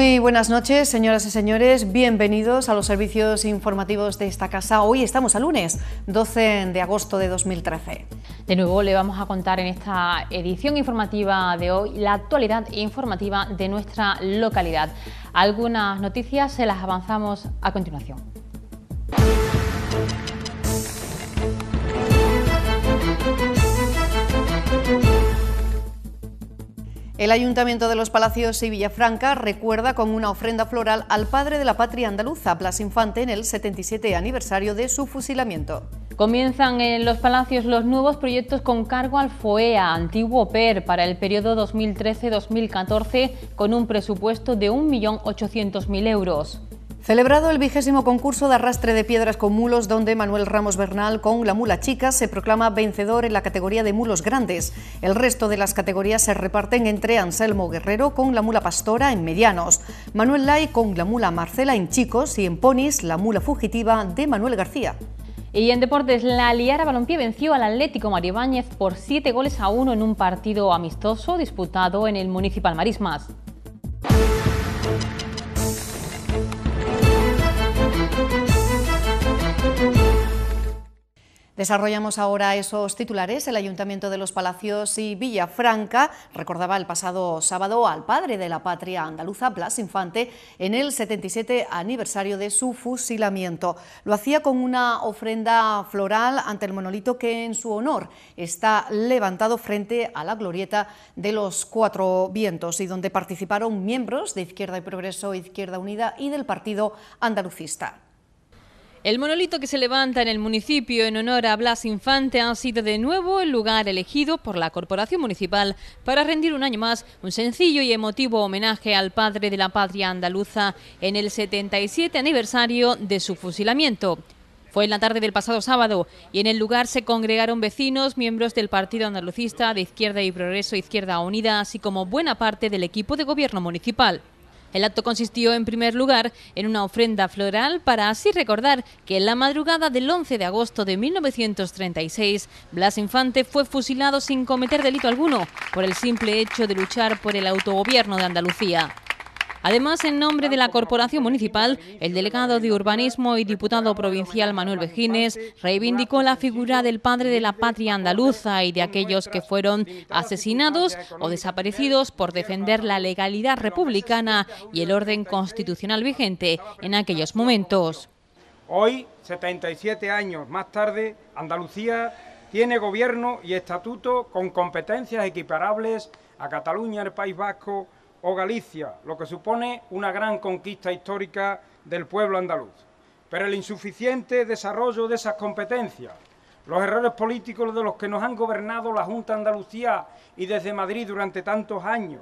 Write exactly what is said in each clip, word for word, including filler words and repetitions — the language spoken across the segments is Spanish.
Muy buenas noches, señoras y señores. Bienvenidos a los servicios informativos de esta casa. Hoy estamos a lunes, doce de agosto de dos mil trece. De nuevo le vamos a contar en esta edición informativa de hoy la actualidad informativa de nuestra localidad. Algunas noticias se las avanzamos a continuación. El Ayuntamiento de Los Palacios y Villafranca recuerda con una ofrenda floral al padre de la patria andaluza, Blas Infante, en el setenta y siete aniversario de su fusilamiento. Comienzan en Los Palacios los nuevos proyectos con cargo al FOEA, antiguo P E R, para el periodo dos mil trece dos mil catorce, con un presupuesto de un millón ochocientos mil euros. Celebrado el vigésimo concurso de arrastre de piedras con mulos, donde Manuel Ramos Bernal con la mula chica se proclama vencedor en la categoría de mulos grandes. El resto de las categorías se reparten entre Anselmo Guerrero con la mula pastora en medianos, Manuel Lai con la mula Marcela en chicos y en ponis la mula fugitiva de Manuel García. Y en deportes, la Liara Balompié venció al Atlético Mario Báñez por siete goles a uno en un partido amistoso disputado en el Municipal Marismas. Desarrollamos ahora esos titulares. El Ayuntamiento de Los Palacios y Villafranca recordaba el pasado sábado al padre de la patria andaluza, Blas Infante, en el setenta y siete aniversario de su fusilamiento. Lo hacía con una ofrenda floral ante el monolito que en su honor está levantado frente a la glorieta de los Cuatro Vientos y donde participaron miembros de Izquierda y Progreso, Izquierda Unida y del Partido Andalucista. El monolito que se levanta en el municipio en honor a Blas Infante ha sido de nuevo el lugar elegido por la Corporación Municipal para rendir un año más un sencillo y emotivo homenaje al padre de la patria andaluza en el setenta y siete aniversario de su fusilamiento. Fue en la tarde del pasado sábado y en el lugar se congregaron vecinos, miembros del Partido Andalucista, de Izquierda y Progreso, Izquierda Unida, así como buena parte del equipo de gobierno municipal. El acto consistió, en primer lugar, en una ofrenda floral para así recordar que en la madrugada del once de agosto de mil novecientos treinta y seis, Blas Infante fue fusilado sin cometer delito alguno por el simple hecho de luchar por el autogobierno de Andalucía. Además, en nombre de la Corporación Municipal, el delegado de Urbanismo y diputado provincial Manuel Vejines reivindicó la figura del padre de la patria andaluza y de aquellos que fueron asesinados o desaparecidos por defender la legalidad republicana y el orden constitucional vigente en aquellos momentos. Hoy, setenta y siete años más tarde, Andalucía tiene gobierno y estatuto con competencias equiparables a Cataluña, el País Vasco o Galicia, lo que supone una gran conquista histórica del pueblo andaluz. Pero el insuficiente desarrollo de esas competencias, los errores políticos de los que nos han gobernado la Junta de Andalucía y desde Madrid durante tantos años,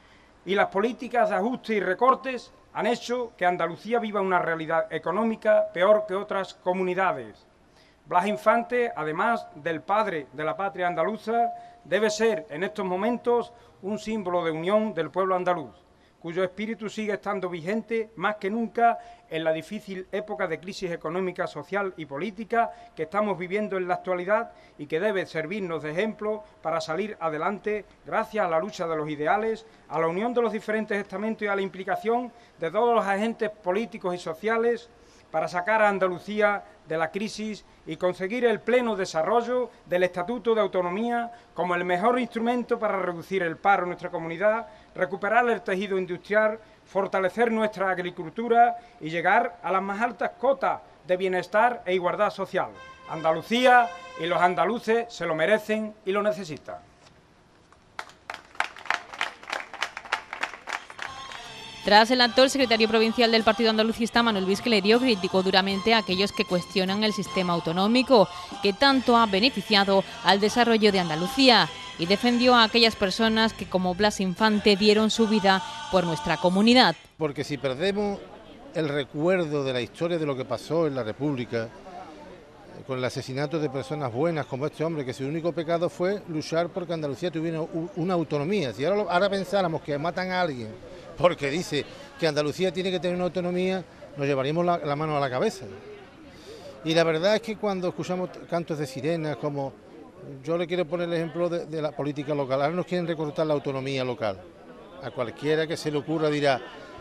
y las políticas de ajuste y recortes han hecho que Andalucía viva una realidad económica peor que otras comunidades. Blas Infante, además del padre de la patria andaluza, debe ser en estos momentos un símbolo de unión del pueblo andaluz, cuyo espíritu sigue estando vigente más que nunca en la difícil época de crisis económica, social y política que estamos viviendo en la actualidad y que debe servirnos de ejemplo para salir adelante gracias a la lucha de los ideales, a la unión de los diferentes estamentos y a la implicación de todos los agentes políticos y sociales para sacar a Andalucía de la crisis y conseguir el pleno desarrollo del Estatuto de Autonomía como el mejor instrumento para reducir el paro en nuestra comunidad, recuperar el tejido industrial, fortalecer nuestra agricultura y llegar a las más altas cotas de bienestar e igualdad social. Andalucía y los andaluces se lo merecen y lo necesitan. Tras el acto, el secretario provincial del Partido Andalucista, Manuel Visclerio, criticó duramente a aquellos que cuestionan el sistema autonómico, que tanto ha beneficiado al desarrollo de Andalucía, y defendió a aquellas personas que, como Blas Infante, dieron su vida por nuestra comunidad. Porque si perdemos el recuerdo de la historia de lo que pasó en la República, con el asesinato de personas buenas como este hombre, que su único pecado fue luchar porque Andalucía tuviera una autonomía. Si ahora, ahora pensáramos que matan a alguien porque dice que Andalucía tiene que tener una autonomía, nos llevaríamos la, la mano a la cabeza. Y la verdad es que cuando escuchamos cantos de sirenas, como yo le quiero poner el ejemplo de, de la política local, ahora nos quieren recortar la autonomía local. A cualquiera que se le ocurra dirá,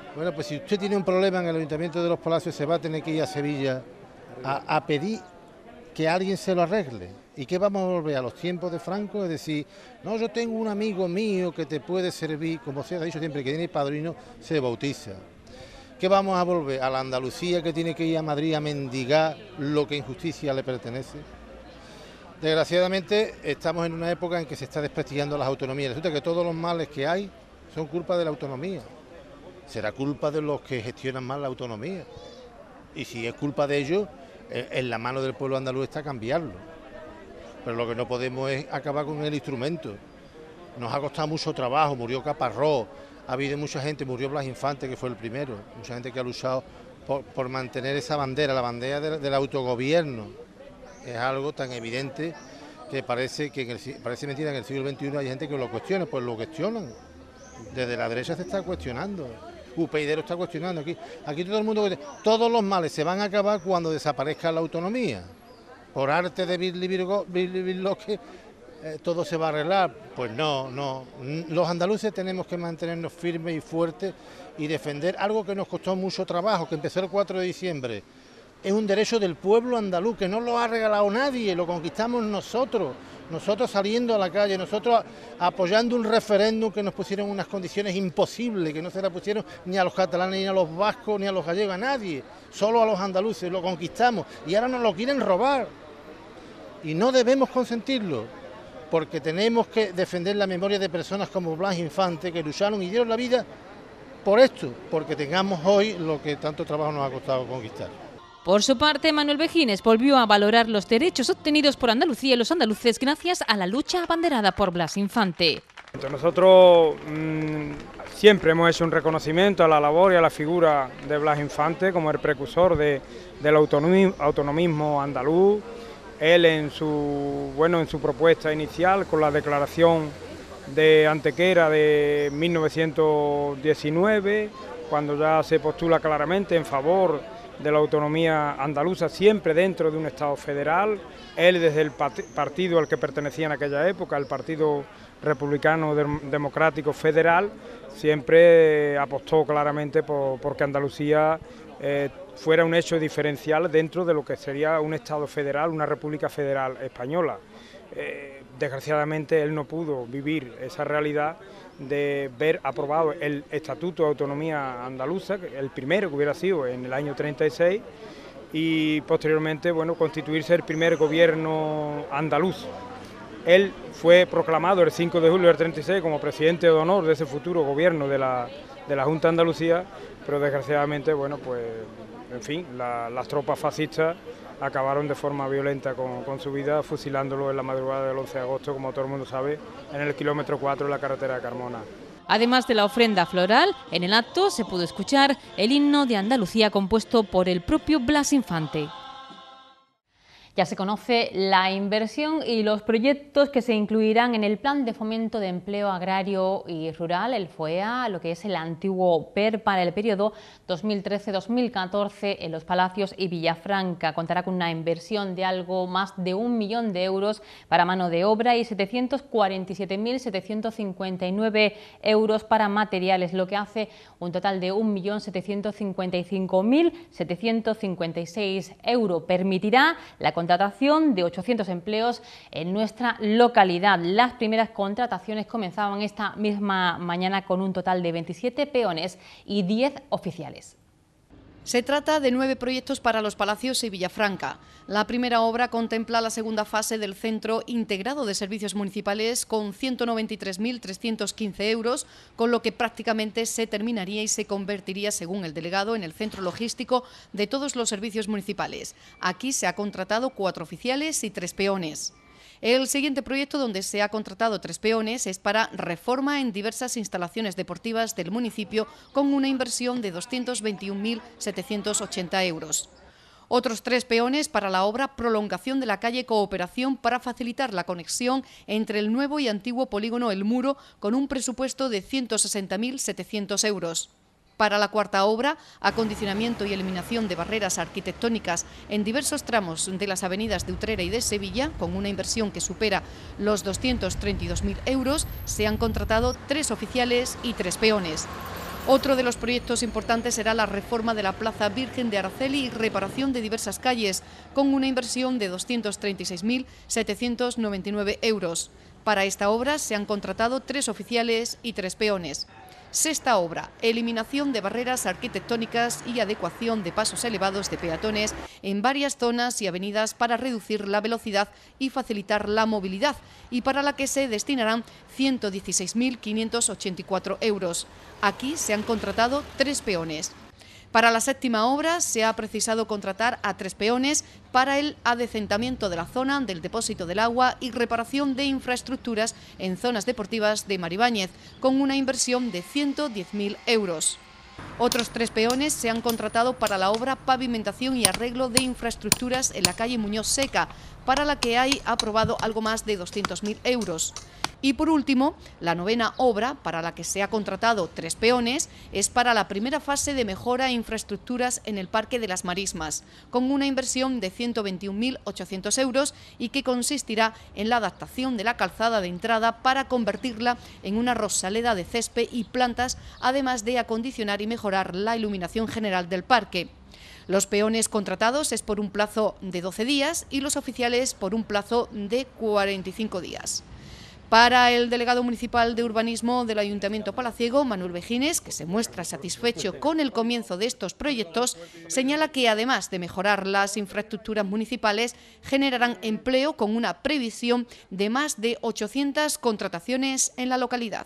Bueno, pues si usted tiene un problema en el Ayuntamiento de Los Palacios, se va a tener que ir a Sevilla a, a pedir que alguien se lo arregle. ¿Y qué vamos a volver a los tiempos de Franco? Es decir, no, yo tengo un amigo mío que te puede servir, como se ha dicho siempre, que tiene padrino, se bautiza. ¿Qué vamos a volver? ¿A la Andalucía que tiene que ir a Madrid a mendigar lo que en justicia le pertenece? Desgraciadamente estamos en una época en que se está desprestigiando las autonomías. Resulta que todos los males que hay son culpa de la autonomía. Será culpa de los que gestionan mal la autonomía. Y si es culpa de ellos, en la mano del pueblo andaluz está cambiarlo. Pero lo que no podemos es acabar con el instrumento. Nos ha costado mucho trabajo, murió Caparrós, ha habido mucha gente, murió Blas Infante, que fue el primero, mucha gente que ha luchado por, por mantener esa bandera, la bandera del, del autogobierno. Es algo tan evidente que parece que en el, parece mentira que en el siglo veintiuno hay gente que lo cuestiona, pues lo cuestionan. Desde la derecha se está cuestionando. U P YD lo está cuestionando. Aquí, aquí todo el mundo, todos los males se van a acabar cuando desaparezca la autonomía. Por arte de Birlibirloque, eh, todo se va a arreglar. Pues no, no. Los andaluces tenemos que mantenernos firmes y fuertes y defender algo que nos costó mucho trabajo, que empezó el cuatro de diciembre. Es un derecho del pueblo andaluz, que no lo ha regalado nadie, lo conquistamos nosotros. Nosotros saliendo a la calle, nosotros apoyando un referéndum que nos pusieron unas condiciones imposibles, que no se la pusieron ni a los catalanes, ni a los vascos, ni a los gallegos, a nadie, solo a los andaluces, lo conquistamos y ahora nos lo quieren robar. Y no debemos consentirlo, porque tenemos que defender la memoria de personas como Blas Infante, que lucharon y dieron la vida por esto, porque tengamos hoy lo que tanto trabajo nos ha costado conquistar. Por su parte, Manuel Begines volvió a valorar los derechos obtenidos por Andalucía y los andaluces gracias a la lucha abanderada por Blas Infante. Nosotros mmm, siempre hemos hecho un reconocimiento a la labor y a la figura de Blas Infante como el precursor de, del autonomismo, autonomismo andaluz. Él en su, bueno, en su propuesta inicial con la declaración de Antequera de mil novecientos diecinueve, cuando ya se postula claramente en favor de la autonomía andaluza, siempre dentro de un Estado federal. Él, desde el partido al que pertenecía en aquella época, el Partido Republicano Democrático Federal, siempre apostó claramente por, por que Andalucía eh, fuera un hecho diferencial dentro de lo que sería un Estado federal, una República Federal Española. Eh, desgraciadamente él no pudo vivir esa realidad de ver aprobado el Estatuto de Autonomía Andaluza, el primero que hubiera sido en el año treinta y seis, y posteriormente, bueno, constituirse el primer gobierno andaluz. Él fue proclamado el cinco de julio del treinta y seis como presidente de honor de ese futuro gobierno de la, de la Junta de Andalucía, pero desgraciadamente, bueno, pues, en fin, la, las tropas fascistas acabaron de forma violenta con, con su vida, fusilándolo en la madrugada del once de agosto, como todo el mundo sabe, en el kilómetro cuatro de la carretera de Carmona. Además de la ofrenda floral, en el acto se pudo escuchar el himno de Andalucía compuesto por el propio Blas Infante. Ya se conoce la inversión y los proyectos que se incluirán en el Plan de Fomento de Empleo Agrario y Rural, el FOEA, lo que es el antiguo P E R, para el periodo dos mil trece dos mil catorce en Los Palacios y Villafranca. Contará con una inversión de algo más de un millón de euros para mano de obra y setecientos cuarenta y siete mil setecientos cincuenta y nueve euros para materiales, lo que hace un total de un millón setecientos cincuenta y cinco mil setecientos cincuenta y seis euros. Permitirá la contratación de ochocientos empleos en nuestra localidad. Las primeras contrataciones comenzaban esta misma mañana con un total de veintisiete peones y diez oficiales. Se trata de nueve proyectos para Los Palacios y Villafranca. La primera obra contempla la segunda fase del Centro Integrado de Servicios Municipales con ciento noventa y tres mil trescientos quince euros, con lo que prácticamente se terminaría y se convertiría, según el delegado, en el centro logístico de todos los servicios municipales. Aquí se ha contratado cuatro oficiales y tres peones. El siguiente proyecto, donde se ha contratado tres peones, es para reforma en diversas instalaciones deportivas del municipio con una inversión de doscientos veintiún mil setecientos ochenta euros. Otros tres peones para la obra prolongación de la calle Cooperación para facilitar la conexión entre el nuevo y antiguo polígono El Muro con un presupuesto de ciento sesenta mil setecientos euros. Para la cuarta obra, acondicionamiento y eliminación de barreras arquitectónicas en diversos tramos de las avenidas de Utrera y de Sevilla, con una inversión que supera los doscientos treinta y dos mil euros, se han contratado tres oficiales y tres peones. Otro de los proyectos importantes será la reforma de la Plaza Virgen de Araceli y reparación de diversas calles, con una inversión de doscientos treinta y seis mil setecientos noventa y nueve euros. Para esta obra se han contratado tres oficiales y tres peones. Sexta obra, eliminación de barreras arquitectónicas y adecuación de pasos elevados de peatones en varias zonas y avenidas para reducir la velocidad y facilitar la movilidad, y para la que se destinarán ciento dieciséis mil quinientos ochenta y cuatro euros. Aquí se han contratado tres peones. Para la séptima obra se ha precisado contratar a tres peones para el adecentamiento de la zona del depósito del agua y reparación de infraestructuras en zonas deportivas de Maribáñez, con una inversión de ciento diez mil euros. Otros tres peones se han contratado para la obra pavimentación y arreglo de infraestructuras en la calle Muñoz Seca, para la que hay aprobado algo más de doscientos mil euros. Y por último, la novena obra, para la que se ha contratado tres peones, es para la primera fase de mejora e infraestructuras en el Parque de las Marismas, con una inversión de ciento veintiún mil ochocientos euros y que consistirá en la adaptación de la calzada de entrada para convertirla en una rosaleda de césped y plantas, además de acondicionar y mejorar la iluminación general del parque. Los peones contratados es por un plazo de doce días y los oficiales por un plazo de cuarenta y cinco días. Para el delegado municipal de urbanismo del Ayuntamiento palaciego, Manuel Vejines, que se muestra satisfecho con el comienzo de estos proyectos, señala que además de mejorar las infraestructuras municipales, generarán empleo con una previsión de más de ochocientas contrataciones en la localidad.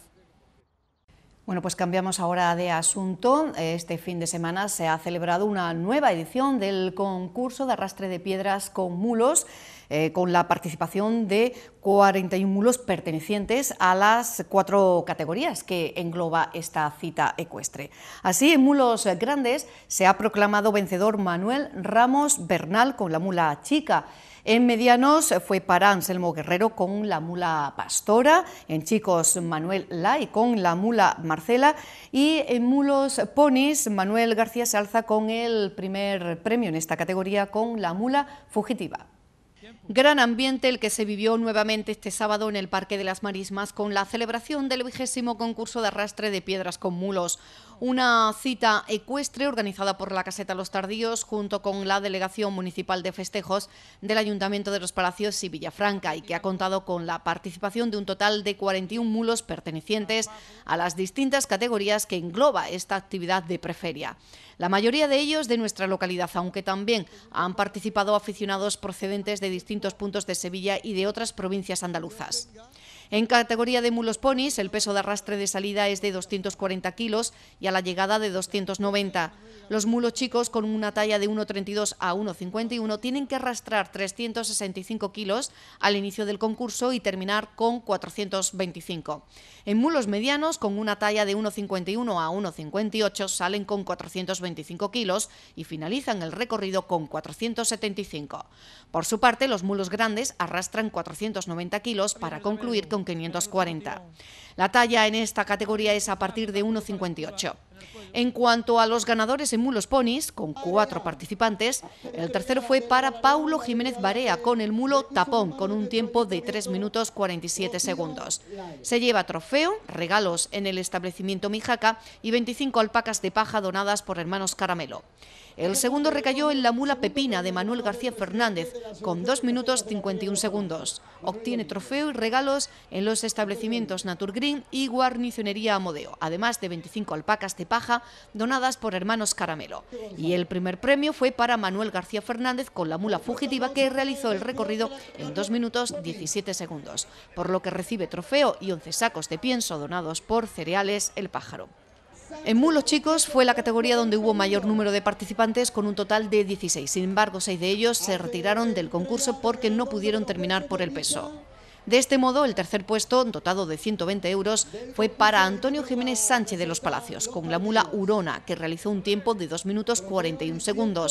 Bueno, pues cambiamos ahora de asunto. Este fin de semana se ha celebrado una nueva edición del concurso de arrastre de piedras con mulos, eh, con la participación de cuarenta y un mulos pertenecientes a las cuatro categorías que engloba esta cita ecuestre. Así, en mulos grandes se ha proclamado vencedor Manuel Ramos Bernal con la mula chica. En medianos fue para Anselmo Guerrero con la mula Pastora, en chicos Manuel Lai con la mula Marcela y en mulos ponis Manuel García se alza con el primer premio en esta categoría con la mula Fugitiva. Gran ambiente el que se vivió nuevamente este sábado en el Parque de las Marismas con la celebración del vigésimo concurso de arrastre de piedras con mulos. Una cita ecuestre organizada por la Caseta Los Tardíos junto con la Delegación Municipal de Festejos del Ayuntamiento de Los Palacios y Villafranca y que ha contado con la participación de un total de cuarenta y un mulos pertenecientes a las distintas categorías que engloba esta actividad de preferia. La mayoría de ellos de nuestra localidad, aunque también han participado aficionados procedentes de distintos puntos de Sevilla y de otras provincias andaluzas. En categoría de mulos ponis, el peso de arrastre de salida es de doscientos cuarenta kilos y a la llegada de doscientos noventa. Los mulos chicos con una talla de uno treinta y dos a uno cincuenta y uno tienen que arrastrar trescientos sesenta y cinco kilos al inicio del concurso y terminar con cuatrocientos veinticinco. En mulos medianos con una talla de uno cincuenta y uno a uno cincuenta y ocho salen con cuatrocientos veinticinco kilos y finalizan el recorrido con cuatrocientos setenta y cinco. Por su parte, los mulos grandes arrastran cuatrocientos noventa kilos para concluir con quinientos cuarenta. La talla en esta categoría es a partir de uno cincuenta y ocho. En cuanto a los ganadores en mulos ponis, con cuatro participantes, el tercero fue para Paulo Jiménez Barea con el mulo Tapón, con un tiempo de tres minutos cuarenta y siete segundos. Se lleva trofeo, regalos en el establecimiento Mijaca y veinticinco alpacas de paja donadas por Hermanos Caramelo. El segundo recayó en la mula Pepina de Manuel García Fernández, con dos minutos cincuenta y un segundos. Obtiene trofeo y regalos en los establecimientos Naturgreen y Guarnicionería Amodeo, además de veinticinco alpacas de paja donadas por Hermanos Caramelo. Y el primer premio fue para Manuel García Fernández con la mula Fugitiva, que realizó el recorrido en dos minutos diecisiete segundos, por lo que recibe trofeo y once sacos de pienso donados por Cereales El Pájaro. En mulos chicos fue la categoría donde hubo mayor número de participantes con un total de dieciséis. Sin embargo, seis de ellos se retiraron del concurso porque no pudieron terminar por el peso. De este modo, el tercer puesto, dotado de ciento veinte euros, fue para Antonio Jiménez Sánchez de Los Palacios, con la mula Hurona, que realizó un tiempo de dos minutos cuarenta y un segundos.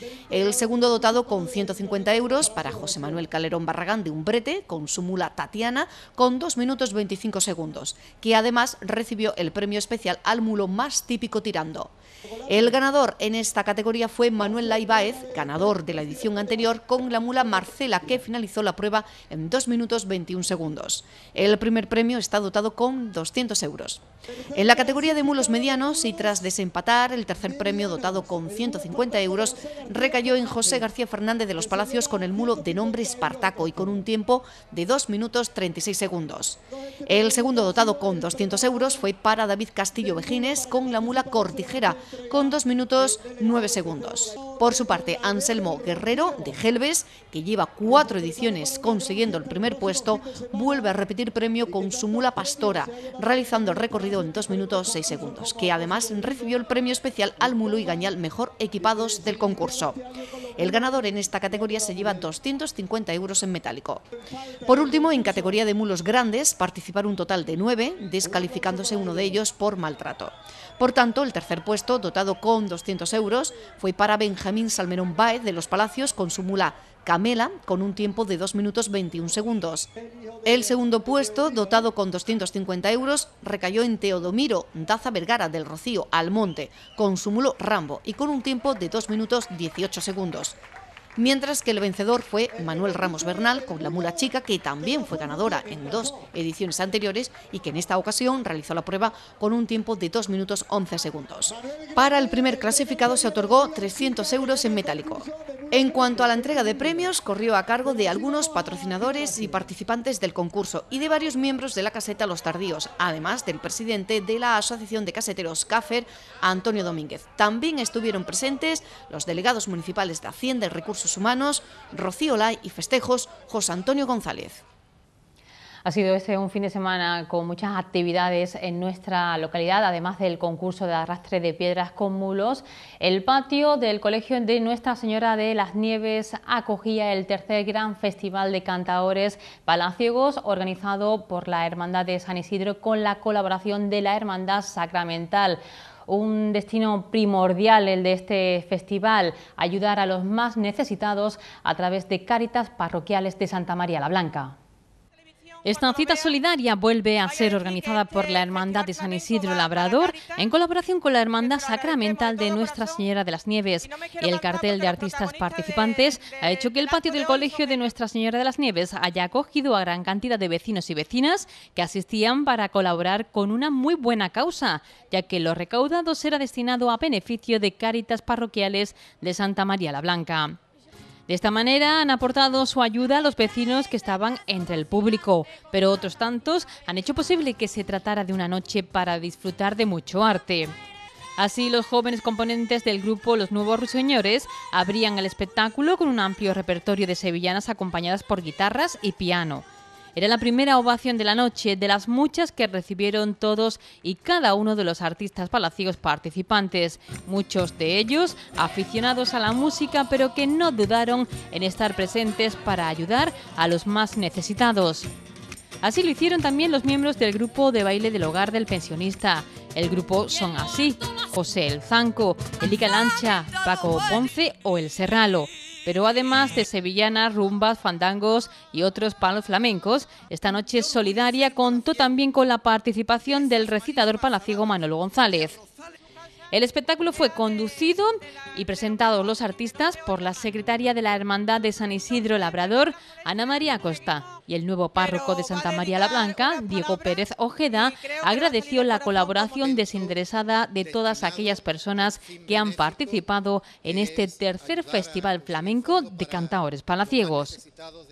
El segundo dotado con ciento cincuenta euros para José Manuel Calderón Barragán de Umbrete, con su mula Tatiana, con dos minutos veinticinco segundos, que además recibió el premio especial al mulo más típico tirando. El ganador en esta categoría fue Manuel Laibaez, ganador de la edición anterior, con la mula Marcela, que finalizó la prueba en dos minutos veintiún segundos. El primer premio está dotado con doscientos euros. En la categoría de mulos medianos, y tras desempatar, el tercer premio, dotado con ciento cincuenta euros, recayó en José García Fernández de los Palacios con el mulo de nombre Espartaco y con un tiempo de dos minutos treinta y seis segundos. El segundo dotado con doscientos euros fue para David Castillo Vejines con la mula Cortijera, con dos minutos nueve segundos. Por su parte, Anselmo Guerrero, de Gelbes, que lleva cuatro ediciones consiguiendo el primer puesto, vuelve a repetir premio con su mula Pastora, realizando el recorrido en dos minutos seis segundos, que además recibió el premio especial al mulo y gañal mejor equipados del concurso. El ganador en esta categoría se lleva doscientos cincuenta euros en metálico. Por último, en categoría de mulos grandes, participaron un total de nueve, descalificándose uno de ellos por maltrato. Por tanto, el tercer puesto, dotado con doscientos euros, fue para Benjamín Salmerón Báez de los Palacios con su mula Camela, con un tiempo de dos minutos veintiún segundos. El segundo puesto, dotado con doscientos cincuenta euros, recayó en Teodomiro Daza Vergara del Rocío Almonte, con su mulo Rambo y con un tiempo de dos minutos dieciocho segundos. Mientras que el vencedor fue Manuel Ramos Bernal con la mula Chica, que también fue ganadora en dos ediciones anteriores y que en esta ocasión realizó la prueba con un tiempo de dos minutos once segundos. Para el primer clasificado se otorgó trescientos euros en metálico. En cuanto a la entrega de premios, corrió a cargo de algunos patrocinadores y participantes del concurso y de varios miembros de la caseta Los Tardíos, además del presidente de la Asociación de Caseteros CAFER, Antonio Domínguez. También estuvieron presentes los delegados municipales de Hacienda y Recursos Humanos, Rocío Lai, y Festejos, José Antonio González. Ha sido este un fin de semana con muchas actividades en nuestra localidad, además del concurso de arrastre de piedras con mulos. El patio del Colegio de Nuestra Señora de las Nieves acogía el tercer gran festival de cantaores palaciegos organizado por la Hermandad de San Isidro con la colaboración de la Hermandad Sacramental. Un destino primordial el de este festival, ayudar a los más necesitados a través de Cáritas Parroquiales de Santa María la Blanca. Esta cita solidaria vuelve a ser organizada por la Hermandad de San Isidro Labrador en colaboración con la Hermandad Sacramental de Nuestra Señora de las Nieves. El cartel de artistas participantes ha hecho que el patio del Colegio de Nuestra Señora de las Nieves haya acogido a gran cantidad de vecinos y vecinas que asistían para colaborar con una muy buena causa, ya que lo recaudado será destinado a beneficio de Cáritas Parroquiales de Santa María la Blanca. De esta manera han aportado su ayuda a los vecinos que estaban entre el público, pero otros tantos han hecho posible que se tratara de una noche para disfrutar de mucho arte. Así, los jóvenes componentes del grupo Los Nuevos Ruiseñores abrían el espectáculo con un amplio repertorio de sevillanas acompañadas por guitarras y piano. Era la primera ovación de la noche, de las muchas que recibieron todos y cada uno de los artistas palaciegos participantes, muchos de ellos aficionados a la música, pero que no dudaron en estar presentes para ayudar a los más necesitados. Así lo hicieron también los miembros del grupo de baile del hogar del pensionista. El grupo son así: José el Zanco, Elica Lancha, Paco Ponce o El Serralo. Pero además de sevillanas, rumbas, fandangos y otros palos flamencos, esta noche solidaria contó también con la participación del recitador palaciego Manolo González. El espectáculo fue conducido y presentado los artistas por la secretaria de la Hermandad de San Isidro Labrador, Ana María Costa, y el nuevo párroco de Santa María la Blanca, Diego Pérez Ojeda, agradeció la colaboración desinteresada de todas aquellas personas que han participado en este tercer Festival Flamenco de Cantaores Palaciegos.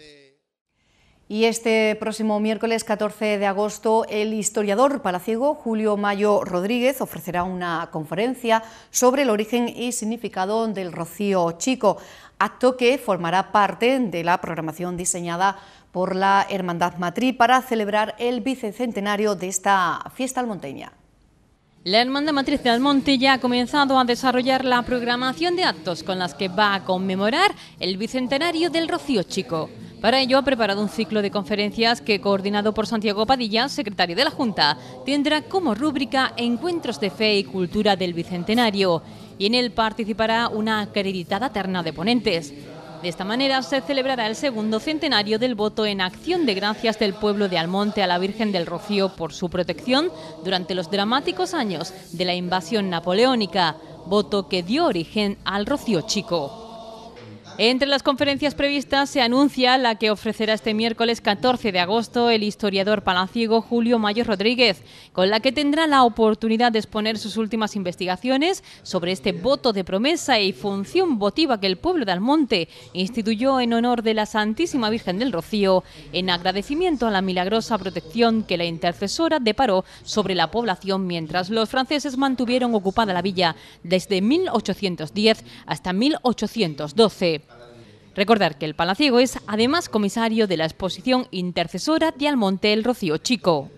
Y este próximo miércoles catorce de agosto, el historiador palaciego Julio Mayo Rodríguez ofrecerá una conferencia sobre el origen y significado del rocío chico, acto que formará parte de la programación diseñada por la Hermandad Matriz para celebrar el bicentenario de esta fiesta almonteña. La Hermandad Matriz de Almonte ya ha comenzado a desarrollar la programación de actos con las que va a conmemorar el bicentenario del rocío chico. Para ello ha preparado un ciclo de conferencias que, coordinado por Santiago Padilla, secretario de la Junta, tendrá como rúbrica Encuentros de Fe y Cultura del Bicentenario. y en él participará una acreditada terna de ponentes. De esta manera se celebrará el segundo centenario del voto en acción de gracias del pueblo de Almonte a la Virgen del Rocío por su protección durante los dramáticos años de la invasión napoleónica, voto que dio origen al Rocío Chico. Entre las conferencias previstas se anuncia la que ofrecerá este miércoles catorce de agosto el historiador palaciego Julio Mayo Rodríguez, con la que tendrá la oportunidad de exponer sus últimas investigaciones sobre este voto de promesa y función votiva que el pueblo de Almonte instituyó en honor de la Santísima Virgen del Rocío, en agradecimiento a la milagrosa protección que la intercesora deparó sobre la población mientras los franceses mantuvieron ocupada la villa desde mil ochocientos diez hasta mil ochocientos doce. Recordar que el palaciego es además comisario de la exposición intercesora de Almonte el Rocío Chico.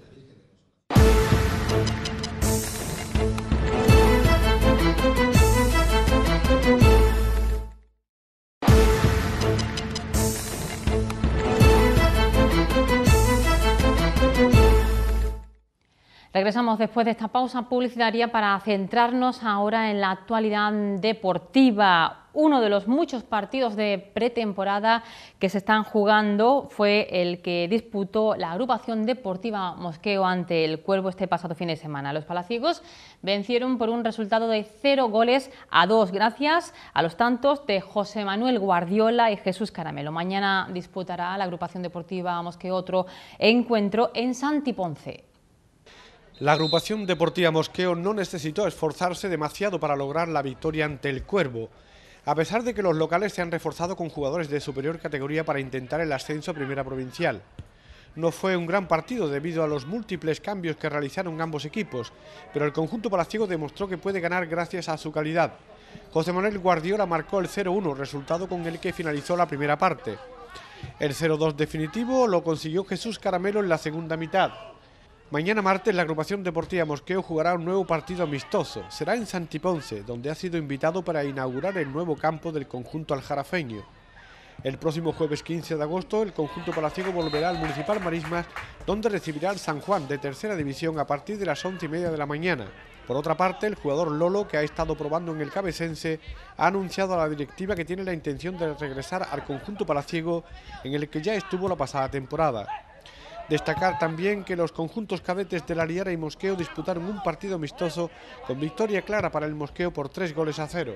Regresamos después de esta pausa publicitaria para centrarnos ahora en la actualidad deportiva. Uno de los muchos partidos de pretemporada que se están jugando fue el que disputó la agrupación deportiva Mosqueo ante el Cuervo este pasado fin de semana. Los palaciegos vencieron por un resultado de cero goles a dos gracias a los tantos de José Manuel Guardiola y Jesús Caramelo. Mañana disputará la agrupación deportiva Mosqueo otro encuentro en Santi Ponce. La agrupación deportiva Mosqueo no necesitó esforzarse demasiado para lograr la victoria ante el Cuervo, a pesar de que los locales se han reforzado con jugadores de superior categoría para intentar el ascenso a Primera Provincial. No fue un gran partido debido a los múltiples cambios que realizaron ambos equipos, pero el conjunto palaciego demostró que puede ganar gracias a su calidad. José Manuel Guardiola marcó el cero uno, resultado con el que finalizó la primera parte. El cero dos definitivo lo consiguió Jesús Caramelo en la segunda mitad. Mañana martes la agrupación deportiva Mosqueo jugará un nuevo partido amistoso. Será en Santi Ponce, donde ha sido invitado para inaugurar el nuevo campo del conjunto aljarafeño. El próximo jueves quince de agosto el conjunto palaciego volverá al Municipal Marismas, donde recibirá al San Juan de tercera división a partir de las once y media de la mañana. Por otra parte, el jugador Lolo, que ha estado probando en el cabecense, ha anunciado a la directiva que tiene la intención de regresar al conjunto palaciego, en el que ya estuvo la pasada temporada. Destacar también que los conjuntos cadetes de La Liara y Mosqueo disputaron un partido amistoso con victoria clara para el Mosqueo por tres goles a cero.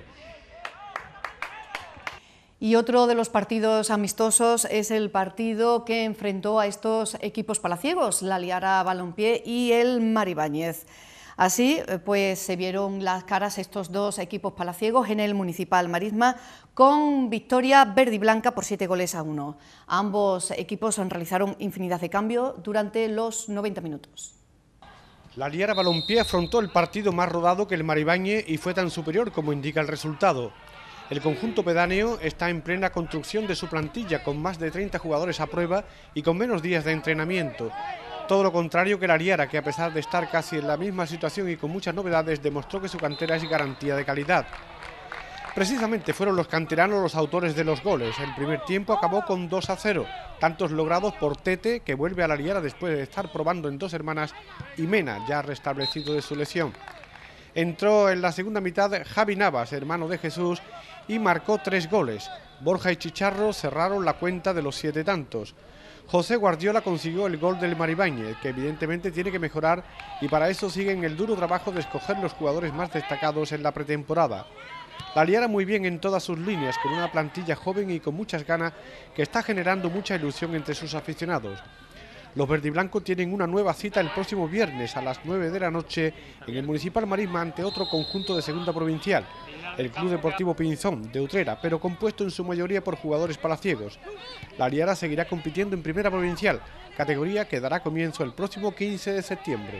Y otro de los partidos amistosos es el partido que enfrentó a estos equipos palaciegos, La Liara Balompié y el Maribáñez. Así pues se vieron las caras estos dos equipos palaciegos en el Municipal Marisma con victoria verde y blanca por siete goles a uno. Ambos equipos realizaron infinidad de cambios durante los noventa minutos. La Liara Balompié afrontó el partido más rodado que el Maribáñez y fue tan superior como indica el resultado. El conjunto pedáneo está en plena construcción de su plantilla con más de treinta jugadores a prueba y con menos días de entrenamiento. Todo lo contrario que la Liara, que a pesar de estar casi en la misma situación y con muchas novedades, demostró que su cantera es garantía de calidad. Precisamente fueron los canteranos los autores de los goles. El primer tiempo acabó con dos a cero, tantos logrados por Tete, que vuelve a la Liara después de estar probando en Dos Hermanas, y Mena, ya restablecido de su lesión. Entró en la segunda mitad Javi Navas, hermano de Jesús, y marcó tres goles. Borja y Chicharro cerraron la cuenta de los siete tantos. José Guardiola consiguió el gol del Maribáñez, que evidentemente tiene que mejorar, y para eso siguen el duro trabajo de escoger los jugadores más destacados en la pretemporada. La Liara muy bien en todas sus líneas, con una plantilla joven y con muchas ganas que está generando mucha ilusión entre sus aficionados. Los verdiblancos tienen una nueva cita el próximo viernes a las nueve de la noche en el Municipal Marisma ante otro conjunto de Segunda Provincial, el Club Deportivo Pinzón de Utrera, pero compuesto en su mayoría por jugadores palaciegos. La Liara seguirá compitiendo en Primera Provincial, categoría que dará comienzo el próximo quince de septiembre.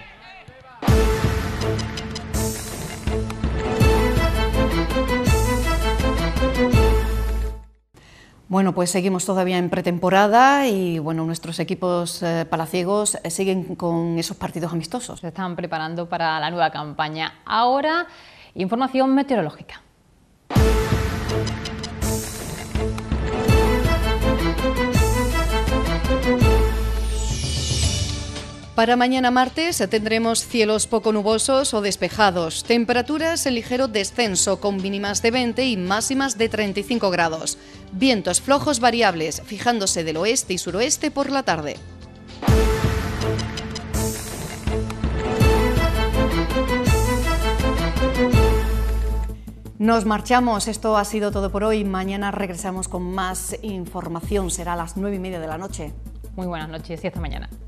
Bueno, pues seguimos todavía en pretemporada y bueno, nuestros equipos eh, palaciegos eh, siguen con esos partidos amistosos. Se están preparando para la nueva campaña. Ahora, información meteorológica. Para mañana martes tendremos cielos poco nubosos o despejados, temperaturas en ligero descenso con mínimas de veinte y máximas de treinta y cinco grados. Vientos flojos variables, fijándose del oeste y suroeste por la tarde. Nos marchamos, esto ha sido todo por hoy. Mañana regresamos con más información, será a las nueve y media de la noche. Muy buenas noches y hasta mañana.